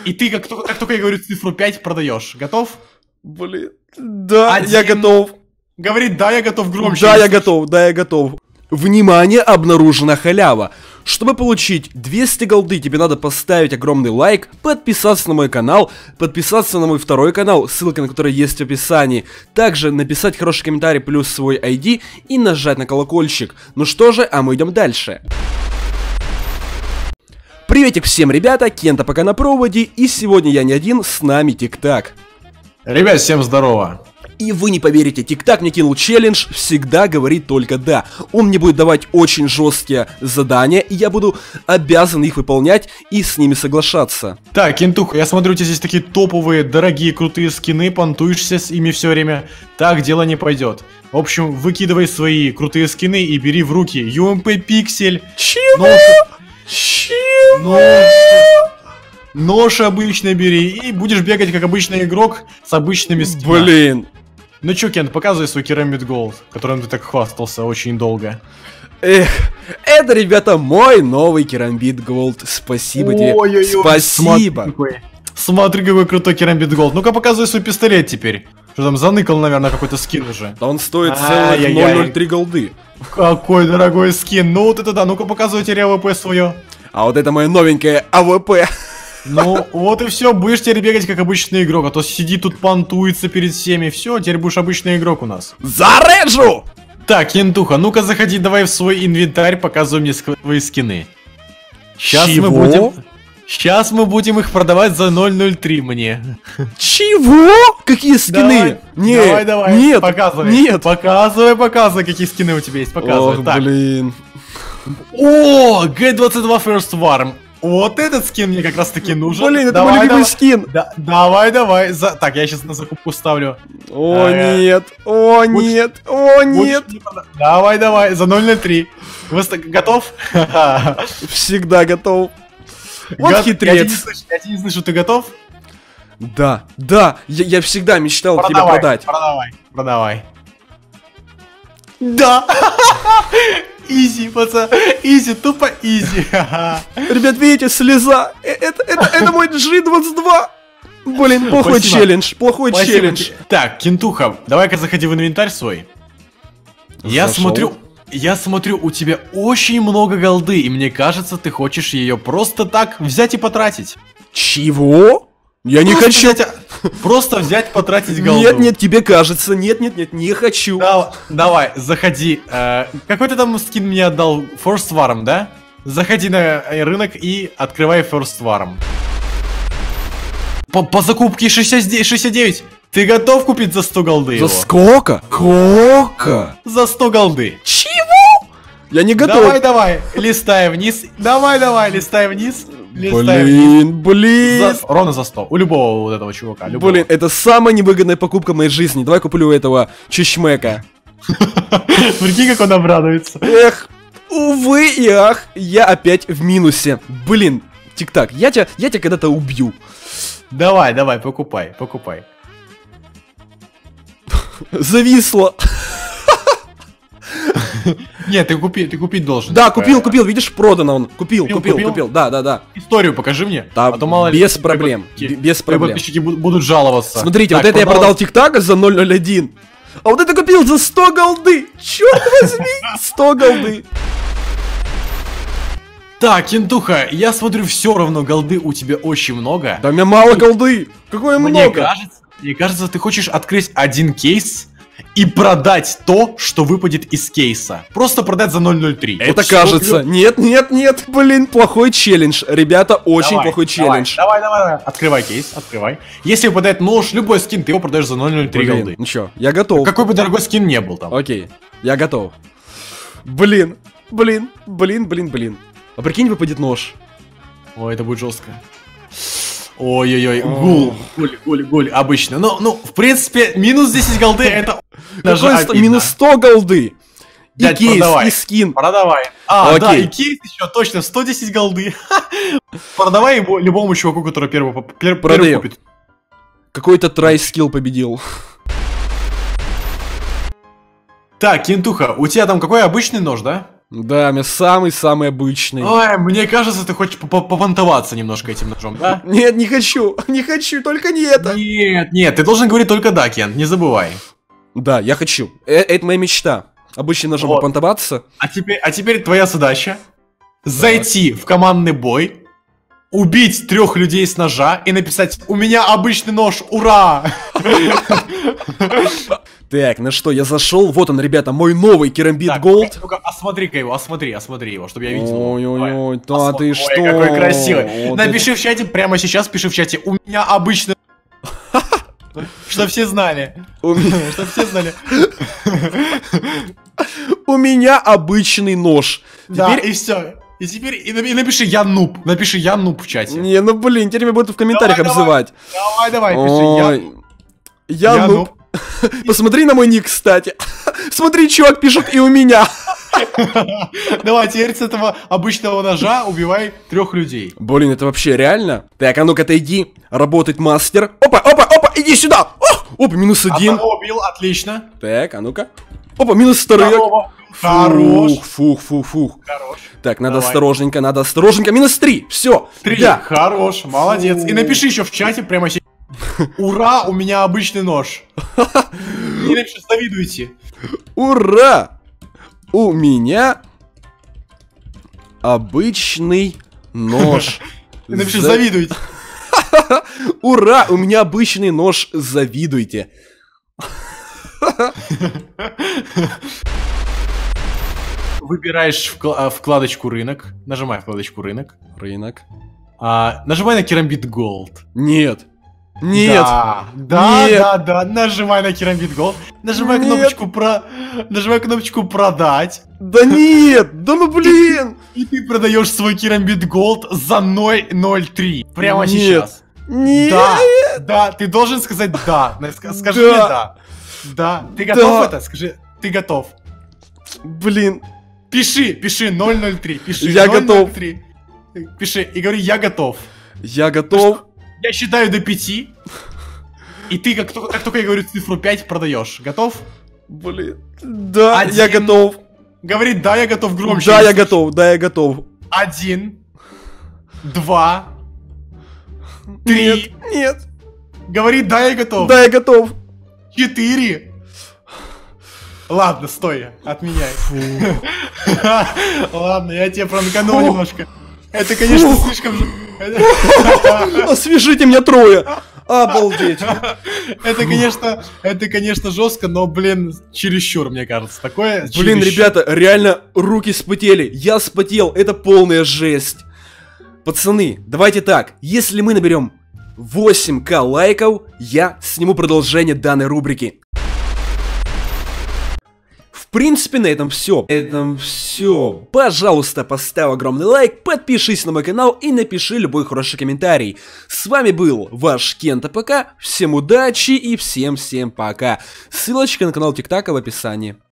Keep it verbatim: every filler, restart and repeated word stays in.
И ты, как, как только я говорю цифру пять, продаешь. Готов? Блин. Да, Один. я готов. Говорит, да, я готов громче. Да, я готов, да, я готов. Внимание, обнаружена халява. Чтобы получить двести голды, тебе надо поставить огромный лайк, подписаться на мой канал, подписаться на мой второй канал, ссылка на который есть в описании. Также написать хороший комментарий плюс свой ай ди и нажать на колокольчик. Ну что же, а мы идем дальше. Приветик всем, ребята, Кента пока на проводе, и сегодня я не один, с нами Тик-Так. Ребят, всем здорово. И вы не поверите, Тик-Так мне кинул челлендж, всегда говорит только да. Он мне будет давать очень жесткие задания, и я буду обязан их выполнять и с ними соглашаться. Так, Кентуха, я смотрю, у тебя здесь такие топовые, дорогие, крутые скины, понтуешься с ими все время. Так дело не пойдет. В общем, выкидывай свои крутые скины и бери в руки ю эм пи Пиксель. Чего? Нож... Чего? Нож... Нож обычный бери, и будешь бегать как обычный игрок с обычными скинами. Блин. Ну чё, Кент, показывай свой Керамид Голд, которым ты так хвастался очень долго. Эх, это, ребята, мой новый Керамид Голд. Спасибо тебе. Ой-ой-ой, Спасибо. Смотри какой, смотри, какой крутой Керамид Голд. Ну-ка, показывай свой пистолет теперь. Что там, заныкал, наверное, какой-то скин уже. Да он стоит Ай-яй-яй. целых ноль ноль три голды. Какой дорогой скин. Ну вот это да, ну-ка показывай теперь а вэ пэ свое. А вот это мое новенькое а вэ пэ. Ну, вот и все, будешь теперь бегать как обычный игрок, а то сидит тут понтуется перед всеми, все, теперь будешь обычный игрок у нас. Зарежу! Так, Кентуха, ну-ка заходи давай в свой инвентарь, показывай мне свои скины. Сейчас мы будем... Сейчас мы будем их продавать за ноль ноль три мне. Чего? Какие скины? Давай, нет, давай, давай, нет, показывай. Нет. Показывай, показывай, какие скины у тебя есть, показывай. Ох, так. блин. О, джи двадцать два First Warm. Вот этот скин мне как раз таки нужен. Блин, это давай, мой любимый давай. скин. Да, давай, давай. За... Так, я сейчас на закупку ставлю. О, Ага. нет, о, Будь- нет, о, нет. Будешь- Давай, давай, за ноль ноль три. Вы ст- готов? Всегда готов. Вот Го- Я тебя, не хитрец. слышу, я тебя не слышу, ты готов? Да, да, я, я всегда мечтал тебя Продавай, продать. продавай, продавай. Да! Изи, пацан, изи, тупо изи. Ребят, видите, слеза. Э, Это, это, это мой джи двадцать два. Блин, плохой Спасибо. челлендж, плохой Спасибо челлендж. тебе. Так, Кентуха, давай-ка заходи в инвентарь свой. Я Зашел. смотрю, я смотрю, у тебя очень много голды, и мне кажется, ты хочешь ее просто так взять и потратить. Чего? Я не Просто хочу. взять, а, просто взять, потратить голду. Нет, нет, тебе кажется. Нет, нет, нет, не хочу. Да, давай, заходи. Э, какой ты там скин мне отдал? First Warm, да? Заходи на э, рынок и открывай First Warm. По, по закупке шестьдесят девять. Ты готов купить за сто голды За его? сколько? Сколько? За сто голды. Чего? Я не готов. Давай, давай, листай вниз. Давай, давай, листай вниз. Листай вниз. Блин, блин. За- ровно за сто. У любого вот этого чувака. Любого. Блин, это самая невыгодная покупка в моей жизни. Давай куплю этого чешмека. Прикинь, как он обрадуется. Эх, увы и ах, я опять в минусе. Блин, Тик-Так, я тебя, я тебя когда-то убью. Давай, давай, покупай, покупай. Зависло. Нет, ты купи, ты купить должен. Да, Типа, купил, купил, видишь, продано он. Купил, Купил, купил, купил? купил. Да, да, да. Историю покажи мне. Да, а то мало ли, без твои проблем, подписчики- б- без твои проблем. подписчики бу- будут жаловаться. Смотрите, Так, вот это я продал- продал Тик-Така за ноль ноль один. А вот это купил за сто голды. Черт возьми, сто голды. Так, Кентуха, я смотрю, все равно голды у тебя очень много. Да у меня мало голды. Какое Мне много. кажется, мне кажется, ты хочешь открыть один кейс и продать то, что выпадет из кейса. Просто продать за ноль ноль три. Это Вот что кажется. ты- Нет, нет, нет, блин, плохой челлендж. Ребята, очень Давай, плохой давай, челлендж. Давай, давай, давай. Открывай кейс, открывай. Если выпадает нож, любой скин, ты его продаешь за ноль ноль три Блин, голды. ну чё, я готов. Какой бы дорогой скин не был там. Окей, я готов. Блин, блин, блин, блин, блин. А прикинь, выпадет нож. Ой, это будет жестко. Ой-ой-ой, О. гул, гуль, гуль, гуль, обычно. Ну, ну, в принципе, минус десять голды, это даже Какой сто- обидно. минус сто голды. И Дядь, кейс, продавай. и скин. Продавай. А, да, Окей. и кейс еще, точно, сто десять голды. Продавай его любому чуваку, который первый, поп- пер- первый Продаю. купит. Какой-то трай-скилл победил. Так, Кентуха, у тебя там какой обычный нож, да? Да, у меня самый-самый обычный. Ой, мне кажется, ты хочешь попонтоваться немножко этим ножом, да? Нет, не хочу, не хочу, только не это. Нет, нет, ты должен говорить только да, Кент, не забывай. Да, я хочу. Э это моя мечта. Обычным ножом Вот. попонтоваться. А теперь, а теперь твоя задача зайти в командный бой, убить трех людей с ножа и написать: у меня обычный нож, ура! Так, ну что, я зашел. Вот он, ребята, мой новый керамбит Так, Голд. ну-ка, осмотри-ка его, осмотри, осмотри его, чтобы я видел. Ой-ой-ой, да Осмо- ты Ой, что? какой красивый. Вот Напиши в чате, прямо сейчас пиши в чате: у меня обычный. Чтоб все знали. это- У меня- Чтоб все знали. У меня обычный нож. Да, Теперь... и все. И теперь и напи- и напиши я нуб. Напиши я нуб в чате. Не, ну блин, теперь меня будут в комментариях Давай, обзывать. Давай, давай, пиши я. Ой, я, Я нуб. Посмотри на мой ник, кстати. Смотри, чувак пишет и у меня. Давай, теперь с этого обычного ножа убивай трех людей. Блин, это вообще реально? Так, а ну-ка отойди. Работает мастер. Опа, опа, опа, иди сюда. О, опа, минус один. Одного убил, отлично. Так, а ну-ка. Опа, минус второй. Второго. Хорош. Фух, фух, фух, фух. Хорош. Так, надо Давай. осторожненько, надо осторожненько. Минус три. Все. Три. Да. Хорош, молодец. И напиши еще в чате прямо сейчас: ура, у меня обычный нож. И напиши: завидуйте. Ура! У меня обычный нож. И напиши: За- завидуйте. Ура! У меня обычный нож. Завидуйте. Выбираешь вкла- вкладочку рынок. Нажимай вкладочку рынок. Рынок. А, нажимай на керамбит Gold. Нет. Нет. Да, да, Нет. да, да. Нажимай на керамбит Gold. Нажимай Нет. кнопочку про. Нажимай кнопочку продать. Да нет. Да ну блин. И ты продаешь свой керамбит Gold за ноль ноль три. Прямо Нет. сейчас. Нет. Да, да, ты должен сказать да. На- ска- Скажи Да. мне да. Да. Ты готов Да. это? Скажи, ты готов. Блин. Пиши, пиши ноль ноль три. Пиши Я ноль ноль готов. три. Пиши и говори: я готов. Я готов. Я считаю до пяти. И ты, как только, как только я говорю цифру пять, продаешь. Готов? Блин. Да, Один. я готов. Говори: да, я готов громче. Да, не я слышу. готов. Да, я готов. Один. Два. Три. Нет. Нет. Говори: да, я готов. Да, я готов. Четыре. Ладно, стой, отменяй. Ладно, я тебя пранканул Фу. немножко. Это, конечно, Фу. слишком... же- Освежите меня трое. Обалдеть. Это, конечно, это, конечно, жестко, но, блин, чересчур, мне кажется. Такое Блин, чересчур. ребята, реально руки спотели. Я спотел. Это полная жесть. Пацаны, давайте так. Если мы наберем восемь ка лайков, я сниму продолжение данной рубрики. В принципе, на этом все. На этом все. Пожалуйста, поставь огромный лайк, подпишись на мой канал и напиши любой хороший комментарий. С вами был ваш Кента ПК. Всем удачи и всем-всем пока. Ссылочка на канал ТикТака в описании.